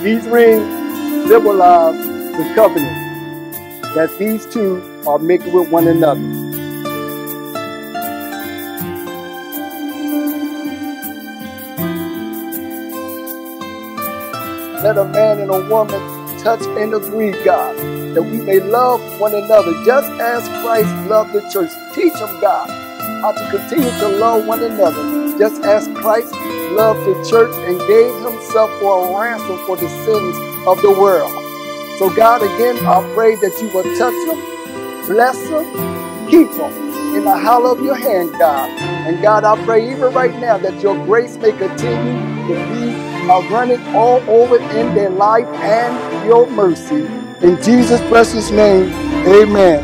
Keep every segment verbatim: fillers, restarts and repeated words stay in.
These rings symbolize the covenant that these two are making with one another. Let a man and a woman touch and agree, God, that we may love one another just as Christ loved the church. Teach them, God, how to continue to love one another just as Christ loved the church and gave himself for a ransom for the sins of the world. So God, again, I pray that you will touch them, bless them, keep them in the hollow of your hand, God. And God, I pray even right now that your grace may continue to be uh, running all over in their life and your mercy. In Jesus' precious name, amen.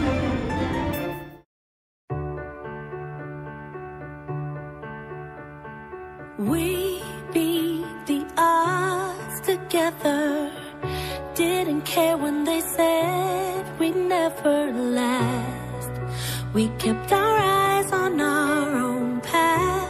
We beat the odds together. Didn't care when they said we'd never last. We kept our eyes on our own path.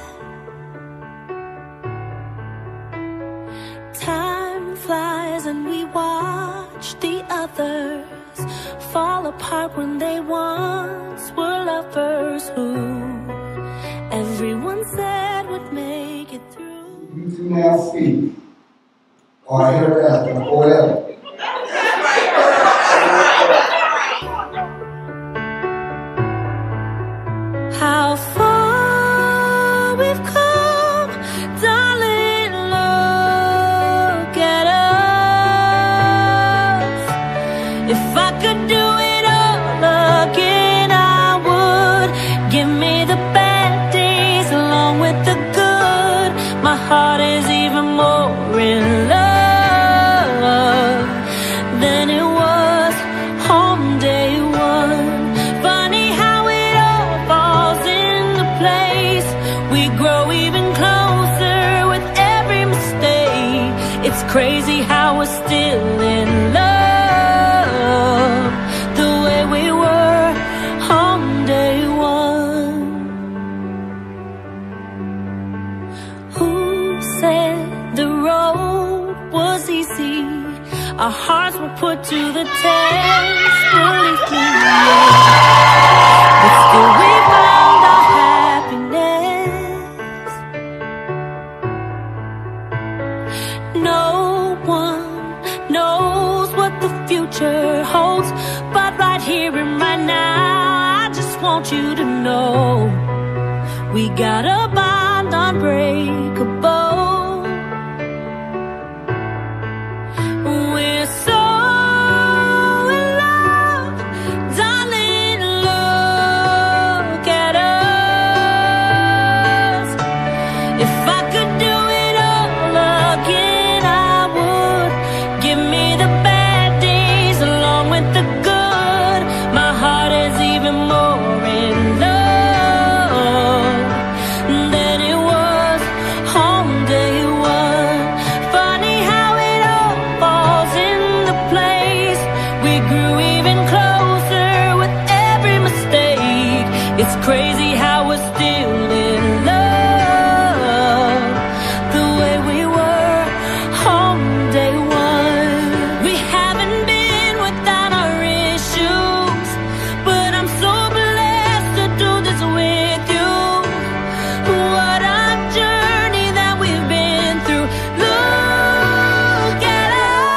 Time flies and we watch the others fall apart when they once were lovers who everyone said would make it through. You two now speak, or hereafter, forever. How far we've come, darling, look at us. If I could do it all again, I would. Give me the bad days along with the good. My heart is even more in love than it was on day one. Funny how it all falls into place. We grow even closer with every mistake. It's crazy how we're still in love the way we were on day one. Who said the road was easy? Our hearts were put to the test, believe me. But still we found our happiness. No one knows what the future holds, but right here and right now, I just want you to know we got a bond unbreakable. We're so in love, darling, look at us. If I could do it all again, I would. Give me the bad days along with the good. My heart is even more in love than it was on day one. Funny how it all falls into place. We grew even closer with every mistake. It's crazy how we're still in love the way we were on day one. We haven't been without our issues, but I'm so blessed to do this with you. What a journey that we've been through. Look at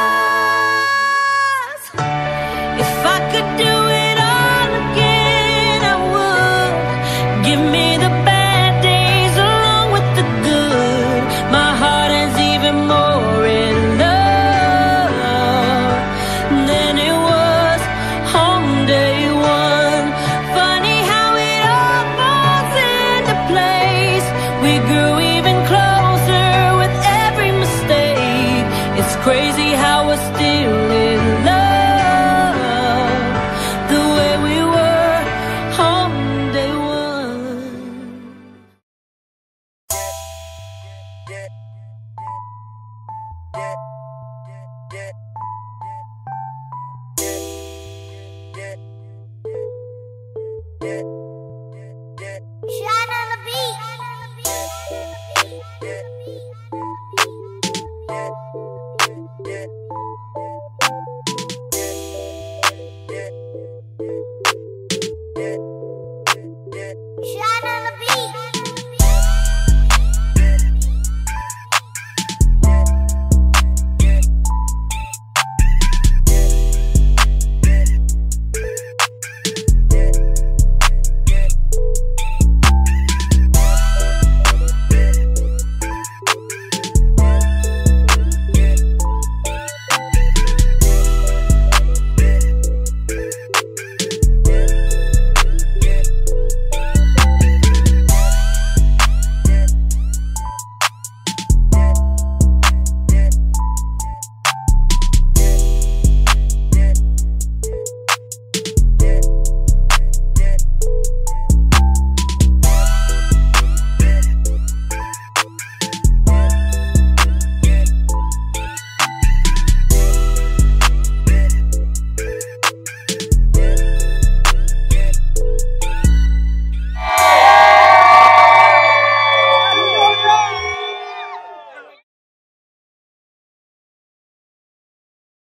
us. If I could do it all again, I would. Give me the bad days along with the good. My heart is even more in love than it was on day one. Funny how it all falls into place. We grew even closer with every mistake. It's crazy how we're still in love the way we were on day one. Shine on the beat. Yeah.